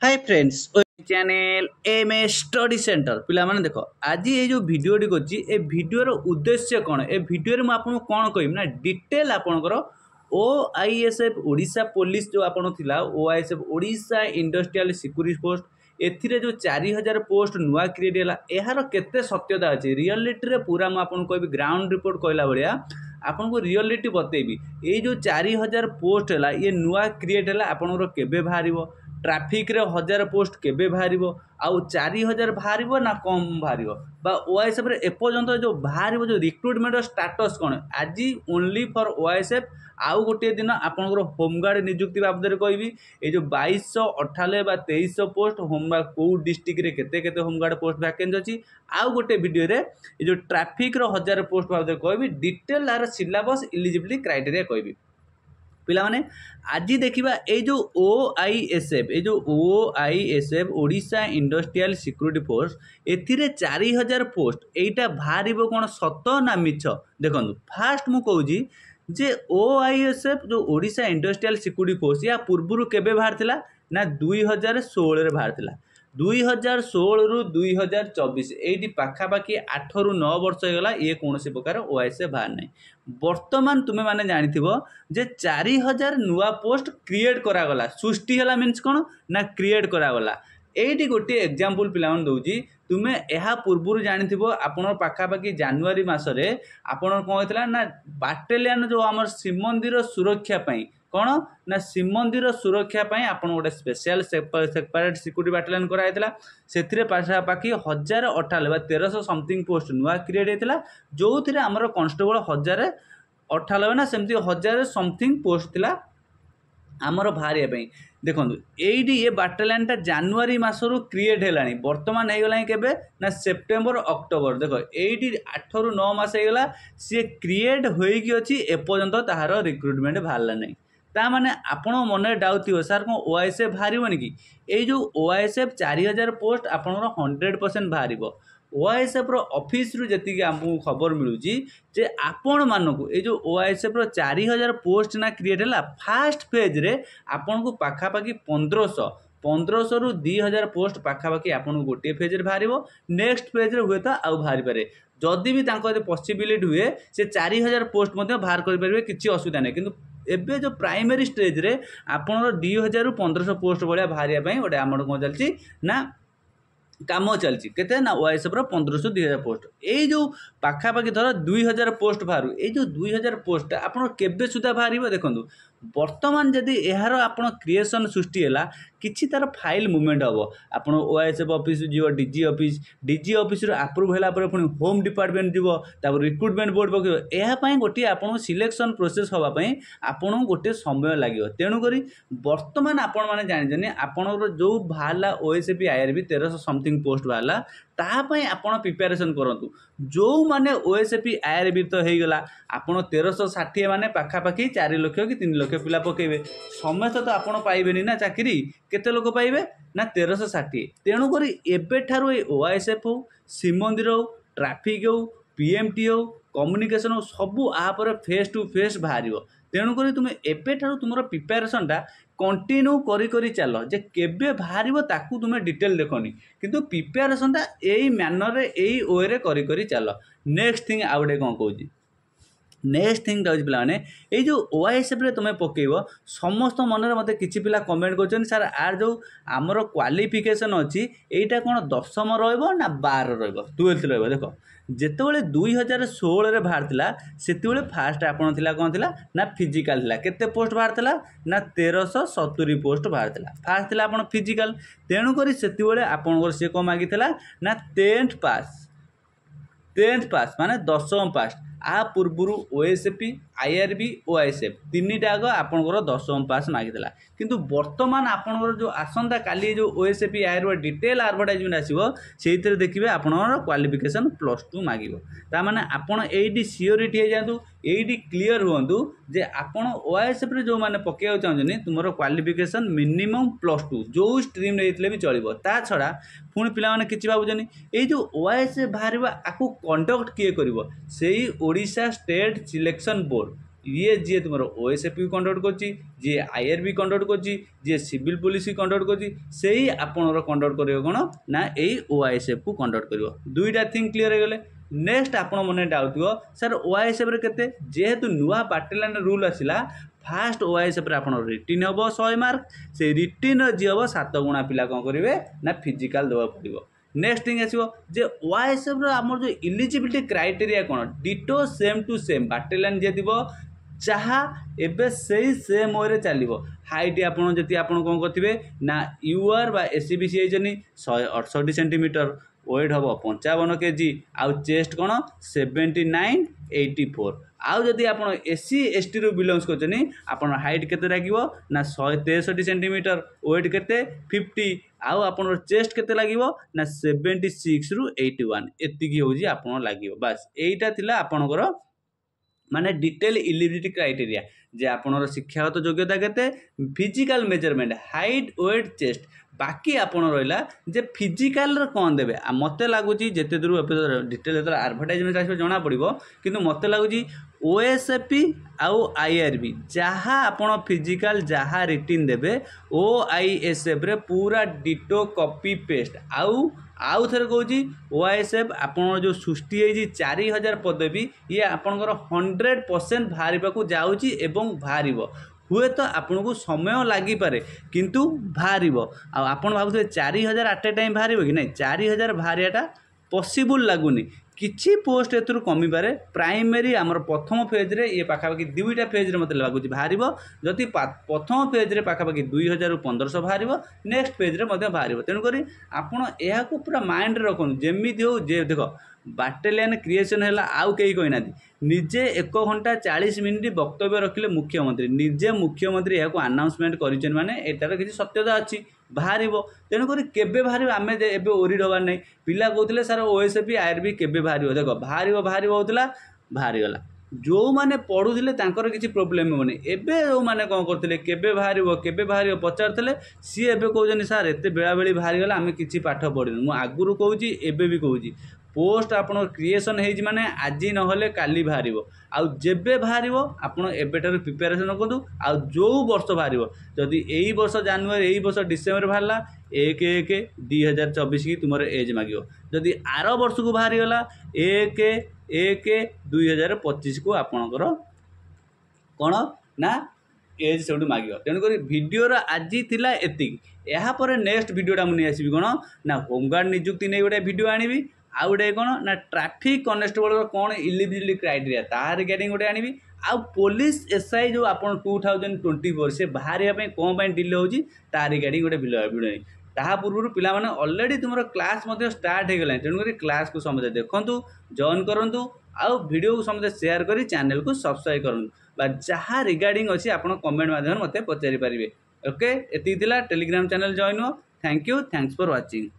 Hi friends channel M A study centre पिला माने देखो आज ये जो वीडियो टी करछि ए वीडियोर उद्देश्य कौन ए वीडियो में आपन कौन कहब ना डिटेल आपनकर ओआईएसएफ ओडिशा पुलिस जो आपन थिला OISF Odisha industrial security post एथिरे जो 4000 पोस्ट नुआ क्रिएट होला एहार केते सत्यता अछि रियलिटी रे पूरा म आपन कहबी ग्राउंड रिपोर्ट कहला बलिया आपन को रियलिटी बतेबी ए जो 4000 पोस्ट होला ये नुआ क्रिएट होला आपनकर केबे बाहरिबो ट्राफिक रे 1000 पोस्ट केबे बाहरिबो आउ 4000 बाहरिबो ना कम बाहरिबो बा ओआईएसएफ रे एपर्यंत जो बाहरिबो जो रिक्रुटमेंट स्टेटस कोन आज ओनली फॉर ओआईएसएफ आउ गोटे दिन आपनकर होमगार्ड नियुक्ति बाबद कहबी ए जो 2298 बा 2300 पोस्ट होमगार्ड को डिस्ट्रिक्ट रे केते केते होमगार्ड पोस्ट वैकेंसी अछि आउ गोटे वीडियो रे ए जो ट्राफिक रो 1000 पोस्ट बाबद कहबी डिटेल आर सिलेबस एलिजिबिलिटी क्राइटेरिया कहबी पिला माने आज देखिबा ए जो OISF Odisha industrial security force एथिरे 4000 पोस्ट एटा बाहरिबो कोन सत ना मिछ देखंतु फास्ट मु कहूजी जे ओआईएसएफ जो ओडिशा इंडस्ट्रियल सिक्योरिटी फोर्स या पूर्वरु केबे बाहरथिला ना 2016 रे बाहरथिला 2016 रु 2024 एटी पाखापाखि 8 रु 9 वर्ष होगा ये कौन से प्रकार ओआईएसएफ बाहर नहीं वर्तमान तुम्हें माने जानिथिबो जे 4000 नुआ पोस्ट क्रिएट करागला सृष्टि हला मीन्स कौन ना क्रिएट करागला एटी गोटे एग्जांपल पिलावन दउजी तुम्हें यह पूर्व जानिथिबो आपन पाखापाखि जनवरी मासरे आपन कोन होतला ना बाटालियन जो हमर श्रीमंदिर सुरक्षा पई कौन ना श्रीमंदिर सुरक्षा पई आपन गोटे स्पेशल सेपरेट सिक्योरिटी बाटालियन कराइतला सेथिरे पाखापाखि 1098 बा 1300 समथिंग पोस्ट नुआ क्रिएट हेतला जो थिरे हमर कांस्टेबल 1098 ना सेमती 1000 समथिंग पोस्ट थिला आमर बाहरिया पई देखंतु एडी ये बाटालियन टा जनवरी मासरु क्रिएट हेलानी वर्तमान हे गलानी केबे ना सेप्टेम्बर अक्टोबर देखो एडी 8 रु 9 मास हे गला से क्रिएट होई कि अछि एपर्यंत ताहार रिक्रुटमेंट बाहरला नै ता माने आपण मन डाउट थियो सर को ओआईएसएफ बाहरिबोनी कि ए जो ओआईएसएफ 4000 पोस्ट आपनर 100% बाहरिबो ओआईएसएफ रो ऑफिस रु जति हमहु खबर मिलुची जे आपण मानकु ए जो ओआईएसएफ रो 4000 पोस्ट ना क्रिएट हला फर्स्ट फेज रे आपण को पाखापाखि 1500 रु 2000 पोस्ट पाखापाखि आपण गोटे फेज रे बाहरिबो नेक्स्ट फेज रे हुए त आउ बाहरि पारे जदि भी तांको पॉसिबिलिटी हुए से 4000 पोस्ट मध्ये बाहर करि परिबे किछि असुविधा नै किंतु एबे जो प्राइमरी स्टेज रे आपण 2000 रु 1500 पोस्ट भलिया बाहरिया पई ओटे हमर कोन चलची ना काम चलती केते ना ओआईएसएफ रो 1500 2000 पोस्ट ए जो पाखापाखि धर 2000 पोस्ट बाहरु ए जो 2000 पोस्ट आपण केबे सुधा बाहरिबो देखंतु वर्तमान जदि एहार आपण क्रिएशन सृष्टि हैला किछि तार फाइल मूवमेंट हबो आपण ओआईएसएफ ऑफिस जीव डीजी ऑफिस रो अप्रूव हैला पर पुनी होम डिपार्टमेंट जीव तापर रिक्रुटमेंट बोर्ड पकियो एहा पई गोटी आपण सिलेक्शन प्रोसेस हबा पई आपण गोटे समय लागियो तेनु करी वर्तमान आपण माने जानि जने आपण जो भाला ओएसपी आईआरबी 1300 समथिंग पोस्ट भाला ता पई आपण प्रिपरेशन करंतु जो माने ओएसपी आईआरबी तो हे गला आपण 1360 माने पाखापाखि 4 लाख कि 3 लाख पिला पकेबे समस्त तो आपण पाइबेनी ना चाकरी केते लोक पाइबे ना 1360 तेणु करी एबे ठारो ए ओआईएसएफ हो श्रीमंदिर हो ट्रैफिक हो पीएमटी हो कम्युनिकेशन हो सबु आ पर फेस टू फेस बाहरिबो तेणु करी तुम एबे ठारो तुमरो प्रिपरेशन टा कंटिन्यू करी करी चलो जे केबे बाहरिबो ताकू तुम डिटेल देखनी किंतु प्रिपरेशन टा एई मैनर रे एई ओए रे करी करी चलो नेक्स्ट थिंग आउडे कोन कहूजी नेक्स्ट थिंग डाउज पिला माने ए जो ओआईएसएफ रे तुम पकेइबो समस्त मन रे मते किछि पिला कमेंट करछन सर आर जो हमरो क्वालिफिकेशन अछि एटा कोन 10म रहइबो ना 12 रहइबो 12 रहइबो देखो जेतेबेले 2016 रे बाहर थिला सेतेबेले फास्ट आपण थिला कोन थिला ना फिजिकल थिला केते पोस्ट बाहर थिला ना 1370 पोस्ट बाहर थिला फास्ट थिला आपण फिजिकल तेनु करी सेतेबेले आपण से को मागी थिला ना 10th पास माने 10म पास आ पूर्वरु ओएसपी आईआरबी ओआईएसएफ तीनटा आग आपनकर 10म पास मागितला किंतु वर्तमान आपनकर जो आसंता काली जो ओएसपी आईआरबी डिटेल एडवर्टाइजमेंट आसीबो सेहितरे देखिबे आपनकर क्वालिफिकेशन +2 मागिबो ता माने आपन एडी सियोरिटी हे जांतु एडी क्लियर होंतु जे आपन ओआईएसएफ रे जो माने पकेउ चाहजनी तुमरो क्वालिफिकेशन मिनिमम +2 जो स्ट्रीम रेतले भी चलिबो ता छडा पुणी पिला माने किछि बाबुजनी ए जो ओआईएसएफ बाहरिबा आकु कंडक्ट किए करिवो सेही ओडिशा स्टेट सिलेक्शन बोर्ड ये जी तुम ओएसएफ कंडक्ट करची जी आईआरबी कंडक्ट करची जी सिविल पुलिस कंडक्ट करची सेही आपनर कंडक्ट करियो कोन ना एई ओआईएसएफ को कंडक्ट करियो दुईटा थिंग क्लियर हो गले। नेक्स्ट आपण मन डाउट थो सर ओआईएसएफ रे केते जेहेतु नुआ बाटेलियन रूल आसिला फास्ट ओआईएसएफ रे आपण रिटिन हम 100 मार्क से रिटिन जी हम 7 गुणा पिला कौन करेंगे ना फिजिकल देवा पड़ो। नेक्स्ट थिंग आसो जे ओआईएसएफ रो आमर जो इलिजिबिलिटी क्राइटेरिया कौन ditto same to same battalion जे दिबो जहाँ एबे सही सेम वे चलो हाइट आपड़ जी आप कौन करेंगे ना यूआर बा एससीबीसी होती 168 सेंटीमीटर वेट हम 55 kg आउ चेस्ट कौन 7984 आउ जदि आप एससी एसटी रू बिलोंग्स कर हाइट केते लगे ना 163 सेंटीमीटर वेट केते 50 आउ आप चेस्ट केते लगे ना 76 रू 81 एतिकी होजी आपन लगे बास एटा थिला आपनकर माने डिटेल इलिजिबिलिटी क्राइटेरिया जे आपनर शिक्षागत योग्यता केते physical measurement height weight chest बाकी आपन रहिला जे फिजिकल कौन देबे मत लगुच जिते दूर डिटेल जो आडभटाइजमेंट आस जना पड़ो किंतु मत लगुच ओएसएपी आउ आईआरबी जहाँ आपन फिजिकल जहाँ रिटिन देबे ओआईएसएफ रे पूरा डिटो कॉपी पेस्ट आउ थे कौच ओआईएसएफ आपन जो सृष्टि है 4000 पदवी ये आपंकर 100% बाहर जाऊँगी एवं बाहर हुए तो आपन को समय लगिपे किंतु बाहर आपन भावुए 4000 एट ए टाइम बाहर कि नहीं 4000 बाहरियाटा पॉसिबल लगुनि किछि पोस्ट एथुर कमी पारे प्राइमरी आमर प्रथम फेज रे ये पाखापाखि दुईटा फेज रे मत लगुच बाहर जदि प्रथम फेज रे पाखापाखि 2000 रू 1500 बाहर नेक्स्ट फेज रे मत बाहर तेणुक आपड़ यह पूरा माइंड रखु जमी हो जे देख बाटेलियन क्रिएशन है आउ कई कहना निजे 1 घंटा 40 मिनिट वक्तव्य रखिले मुख्यमंत्री निजे मुख्यमंत्री यह आनाउंसमेंट कर माने एटार किसी सत्यता अच्छी बाहर तेणुक केबे बाहर आम एवं ओरिड हबार नहीं पिला कहते सर ओएसएफ आईआरबी केबे बाहर देख बाहर होता बाहरी गला जो मैंने पढ़ुले किसी प्रोब्लेम होनी एबे जो मैंने कौन करते केबे बाहर पचारे सी एबे कहते सार एत बेला बेली बाहरी गला आम किसी पाठ पढ़नु मु आगुरी कहूँ एबे भी कहूँ पोस्ट आपन क्रिएशन है माने आज नहले काली बाहर आउ जेबे बाहर आपन एबेटार प्रिपेरेसन करूँ आउ जो वर्ष बाहर जदि यही वर्ष जानुआरी यही वर्ष डिसेम्बर बाहरला 1/1/2024 की तुम एज मांगो जदि आर वर्ष को बाहरी गला 1/1/2025 को आपणकर कौन ना एज से मांग तेणुक भिडर आज थिला एतिक यापर नेक्स्ट भिडटा मुझे आसबि कौन ना होमगार्ड नियुक्ति नहीं गोटे भिड आनी आउ गोटे कौन ना ट्रैफिक कनेस्टेबल कौन इलिजिबिलिटी क्राइटेरिया तार रिगार्डिंग गोटे आनी आउ पुलिस एसआई जो आप 2024 से बाहर कौन डिले होगी तार रिगार्डिंग गोटे भिड ता पूर्व पिला माने ऑलरेडी तुम क्लास स्टार्ट हो गला तेणुक क्लास को समझे देखूँ जॉइन करूँ आउ वीडियो को समझे शेयर करी चैनल को सब्सक्राइब करूँ बा जहाँ रिगार्डिंग अच्छी आप कमेंट माध्यम मत पचारि पारे ओके एति टेलीग्राम चैनल जॉइन हो thank you thanks for watching.